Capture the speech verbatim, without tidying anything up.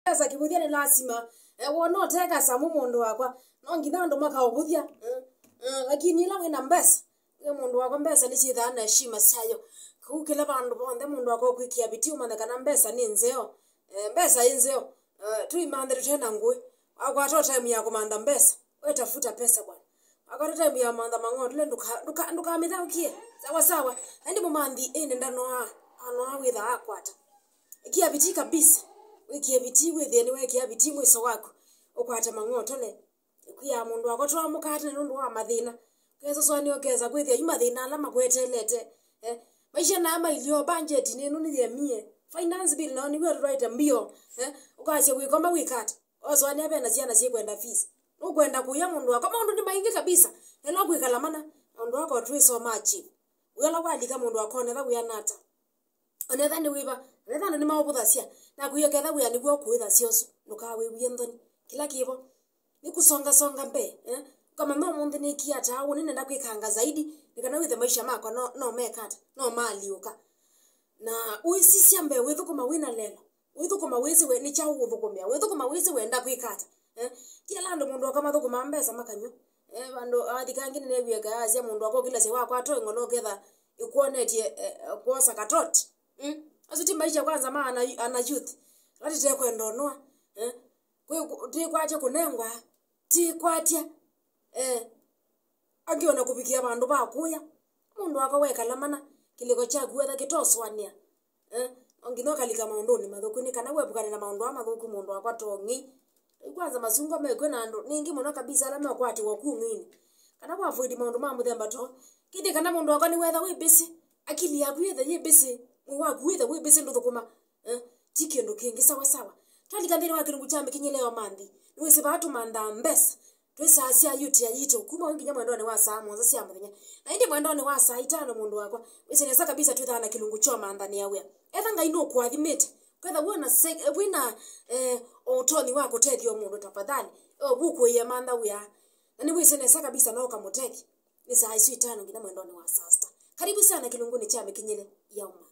Pesa kibuthia ni lazima eh wono teka samu mundu wakwa no ngina ndo maka obuthia mm, mm, lakini ila wina mbesa ye mundu wakwa mbesa ni chitha na heshima sayo kukila bandu bonde mundu wakwa kwikia biti umane kana mbesa ni nzeo eh, mbesa inzeo eh, tu imande tena ngwe akwa to time ya kumanda mbesa wetafuta pesa bwana akwa time ya manda mangoto le nduka nduka nduka mitaukie sawa sawa ndi mumandi ende ndano a ano awitha akwata ikia biti kabisa wiki biti withe ni weki abiti mwiso wako ukwata mangoto le kuya mundu wako twa mukate nundu wa mathina kezo swani okeza kwithia yuma thina ala magwetelete eh maisha na ama ilio budget ni nunu ye mie finance bill na ni we right mbio eh ukaje wikoma wikata ozwani abena ciana cie kwenda fees no kwenda kuya mundu wako mundu ni maingi kabisa elo kwikala mana mundu wako twi so much wala wali kama mundu wako na kuya nata onetha ni wiba onetha ni maobuthacia na kuyeketha buya niguo kuitha cioso nukawe wiendoni kila kibo ni kusonga songa mbe eh kama no mundu ni kiata au nenda kwikanga zaidi nikana withe maisha mako no no mekata no maliuka na uisisi ambe withukuma wina lela withukuma wizi we ni cha uthukumia withukuma wizi wenda kwikata eh tia lando mundu kama thukuma mbesa makanyo eh bando athikangini ne biega azia mundu wako kila se wako ato ngono ketha ikuonetie kuosa katoti mm azuti maisha kwanza maana ana youth lati te kwenda noa eh kwe ti kwaje kunengwa ti kwatia eh agiona kubikia bandu bakuya mundu akaweka lamana kiliko cha gwetha kitoswania eh ongino kalika maundu ni mathuku ni kana webukana na maundu amathuku mundu akwatongi kwanza mazungu amekwe na ndo ningi muno kabisa ala mekwati waku ngini kana kwa avoid maundu ma muthemba to kidi kana mundu akani wetha we busy akili yaku yetha ye busy mwaku wetha we busy ndukuma eh tikendo kingi sawa sawa twalika ndiri wakiri nguchambe Mikinyile Umanthi niwese batu manda mbesa twesa asia yuti ya yito kuma wengi nyama ndone wa saa mwanza sia muthenya na indi mwendone wa saa itano mundu wakwa wese nesa kabisa twithana kilungu cho mandani yawe etha ngai no kwathimite kwetha wona wina eh otoni wako tethio mundu tafadhali o buku ye manda wya na ni wese nesa kabisa no kamuteki ni saa itano ngina mwendone wa saa sita karibu sana kilunguni cha Mikinyile ya Umanthi.